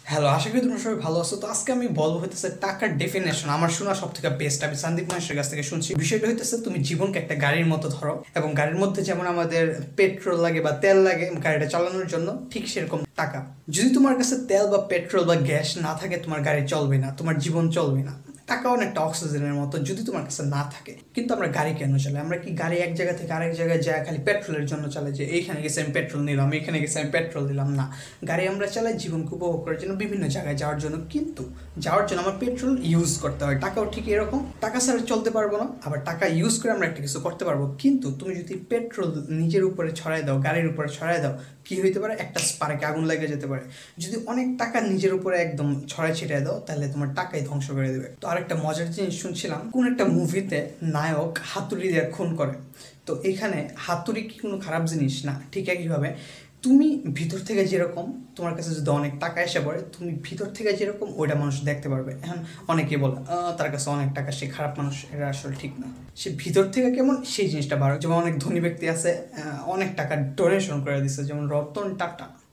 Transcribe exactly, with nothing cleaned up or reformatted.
Hello, আশা করি তোমরা সবাই ভালো আছো। তো আজকে আমি বলবো হইতেছে টাকার ডেফিনেশন। আমার শোনা সব থেকে বেস্ট, আমি সন্দীপ মহেশের কাছ থেকে শুনছি। বিষয়টা হইতেছে তুমি জীবনকে একটা গাড়ির মতো ধরো, এবং গাড়ির মধ্যে যেমন আমাদের পেট্রোল লাগে বা তেল লাগে গাড়িটা চালানোর জন্য, ঠিক সেরকম টাকা। যদি তোমার কাছে তেল বা পেট্রোল বা গ্যাস না থাকে, তোমার গাড়ি চলবে না, তোমার জীবন চলবে না। টাকা অনেকটা অক্সিজেনের মতো, যদি তোমার কাছে না থাকে। কিন্তু আমরা গাড়ি কেন চালাই? আমরা কি গাড়ি এক জায়গা থেকে আরেক জায়গায় যায় খালি পেট্রোলের জন্য চালাই, যে এইখানে গেছে আমি পেট্রোল নিলাম, এখানে গেছে আমি পেট্রোল দিলাম? না, গাড়ি আমরা চালাই জীবনকে উপভোগ করার জন্য, বিভিন্ন জায়গায় যাওয়ার জন্য। কিন্তু যাওয়ার জন্য আমার পেট্রোল ইউজ করতে হয়। টাকাও ঠিক এরকম, টাকা ছাড়া চলতে পারবো না, আবার টাকা ইউজ করে আমরা একটা কিছু করতে পারবো। কিন্তু তুমি যদি পেট্রোল নিজের উপরে ছড়াই দাও, গাড়ির উপরে ছড়াই দাও, কি হইতে পারে? একটা স্পার্কে আগুন লেগে যেতে পারে। যদি অনেক টাকা নিজের উপরে একদম ছড়াই ছিটাই দাও, তাহলে তোমার টাকাই ধ্বংস করে দেবে। তো আরেকটা মজার জিনিস শুনছিলাম, কোন একটা মুভিতে নায়ক হাতুড়ি দিয়ে খুন করে। তো এখানে হাতুড়ি কি কোনো খারাপ জিনিস? না। ঠিক একইভাবে তুমি ভিতর থেকে যেরকম, তোমার কাছে যদি অনেক টাকা এসে পড়ে, তুমি ভিতর থেকে যেরকম ওইটা মানুষ দেখতে পারবে। এখন অনেকেই বলে তার কাছে অনেক টাকা, সে খারাপ মানুষ। এটা আসলে ঠিক না। সে ভিতর থেকে কেমন, সেই জিনিসটা বাড়ো। যেমন অনেক ধনী ব্যক্তি আছে, অনেক টাকা ডোনেশন করে দিচ্ছে, যেমন রতন টাটা।